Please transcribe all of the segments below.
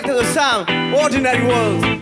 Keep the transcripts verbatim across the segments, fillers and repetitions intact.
to the sound, Ordinary World.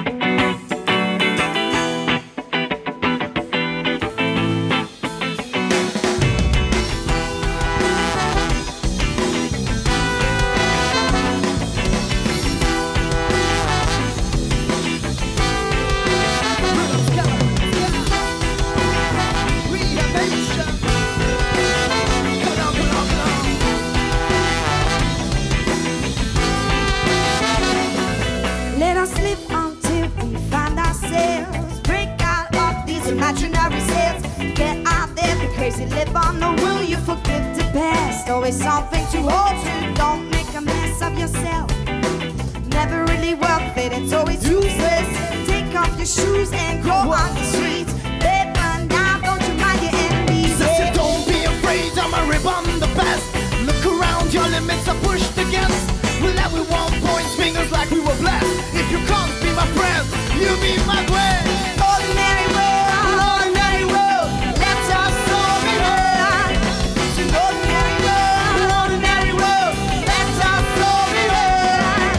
Let us live until we find ourselves. Break out of these imaginary cells. Get out there, be crazy, live on the will. You forgive the past, always something to hold to. Don't make a mess of yourself. Never really worth it, it's always useless. Take off your shoes and go on the streets. Let run down, don't you mind your enemies. Sister, don't be afraid, I'm a rip on the best. Look around, your limits are pushed against. Well, everyone points fingers like we were blessed. If you can't be my friend, you be my friend. Ordinary world, ordinary world, let us all be heard. It's an ordinary world, ordinary world, let us all be heard.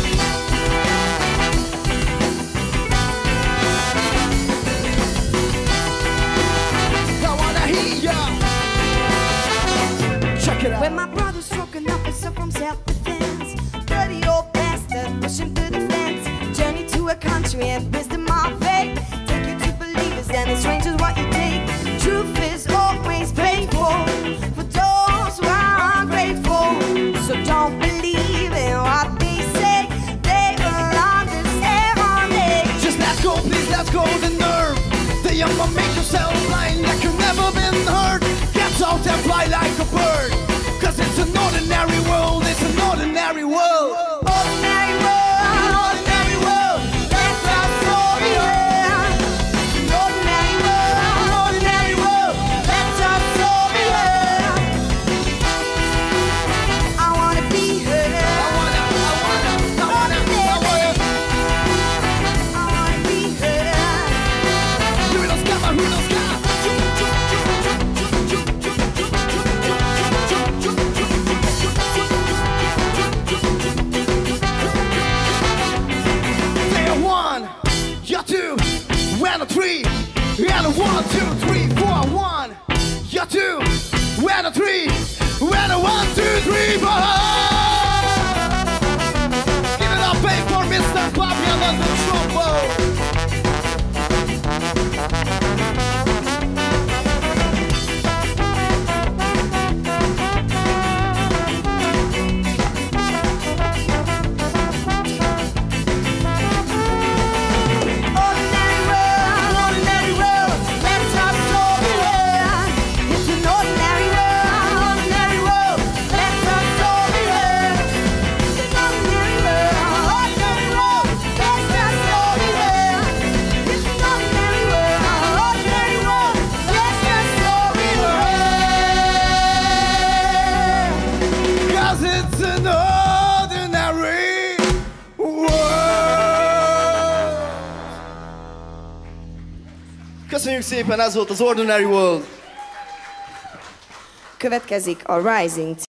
I wanna hear ya. Check it out. When my brother's struck an officer from self-defense, dirty old bastard pushing through the fence. Journey to a country and wisdom of faith. Take you to believers and it's strange as what you take. Truth is always painful for those who are ungrateful. So don't believe in what they say. They will understand one day. Just let's go, please, let's go, the nerve. The young one make yourself blind like you've never been hurt. Get out and fly like a bird. Cause it's an ordinary world, it's an ordinary world. Ordinary world, ordinary world, let us all be heard. Ordinary world, ordinary world, let us all be heard. I wanna be heard. I wanna, I wanna, I wanna, I wanna. I wanna be heard. Who knows got my, who knows got. You're two, and a three, and a one, two, three, four, one. You're two, and a three, and a one, two, three, four. Give it up, pay for Mister Bobby and the trombone. It's an ordinary world. Köszönjük szépen, ez volt az Ordinary World. Következik a Rising.